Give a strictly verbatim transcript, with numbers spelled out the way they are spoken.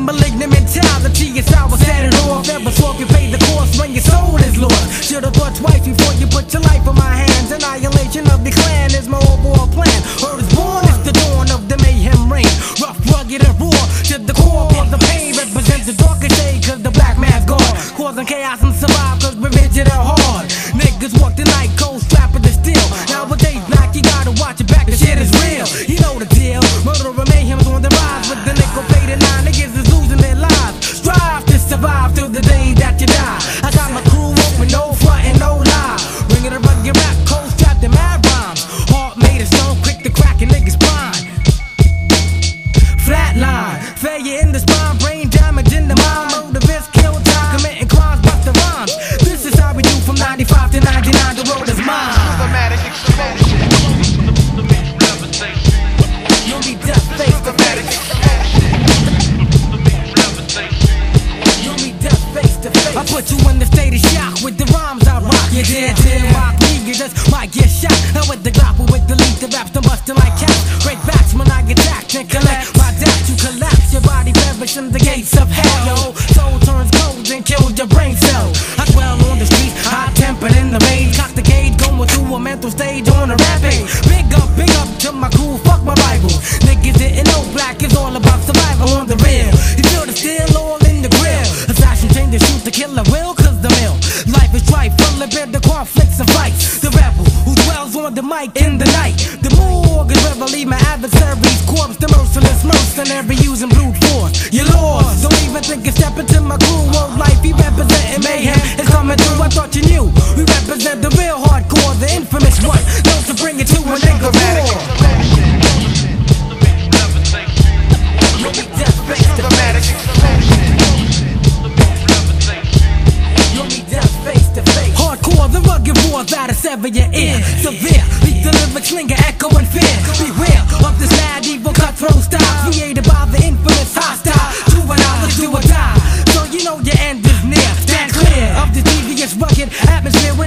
malignant mentality is how I set it off. Ever swore you pay the cost when your soul is lost. Should've thought twice before you put your life in my hands. Annihilation of the clan is my overall plan. Earth is born, it's the dawn of the mayhem reign. Rough, rugged, and raw to the core. Cause the pain represents the darker shade. Cause the black man's gone, causing chaos and survive. Cause we're rigid and hard. Niggas walk the night cold, strapping the steel. Nowadays, black, you gotta watch it back. The shit is real. You know the deal. Murder and mayhem's on the rise. With the nickel plated nine, niggas is losing their lives. Strive to survive till the day that you die. I got my crew open, no front and no lie. Bringing a rugged rap, cold strapped and mad rhymes. Heart made of stone, quick to crack a nigga's spine. Flatline, failure in the spine, brain damage in the mind. Motivists kill time, committing crimes, bust the rhymes. This is how we do from ninety-five to ninety-nine. The road is mine. Systematic explosion. You'll be death face to face. You'll be death face to face. I put you in the state of shock with the rhymes I rock. You did, did rock me, you just might get shot. Now with the Glock, with the lead, the raps, I'm busting like cats. Break backs when I get tacked and collect my death. You collapse, your body perish in the gates of hell. Yo, soul turns cold and kills your brain cell. I dwell on the streets, hot tempered in the rage. Cock the cage, going through a mental stage on a rampage. Big up, big up to my crew, fuck my Bible. Niggas didn't know black is all about survival on the real. You feel the steel all in the grill. Assassin trained to shoot the killer will, cause the mill. Life is trite, full of bitter conflicts and fights. The rebel who dwells on the mic in the night. The morgue is where I leave my adversary's corpse. The merciless mercenary using brute force. You're lost, don't even think of stepping to my crew. World life, he representing mayhem is coming through. I thought you knew, we represent the real hardcore, the infamous one. Known to bring it to a nigga war. You'll be death face to face. You'll be death face to face. Hardcore, the rugged war that'll sever your ear. Severe, lethal lyric slinger, echo and fear. Beware of this mad evil cutthroat style created by the infamous hostile. Do it all, let's do or die. So you know your end is near. Stand clear of the devious rugged atmosphere.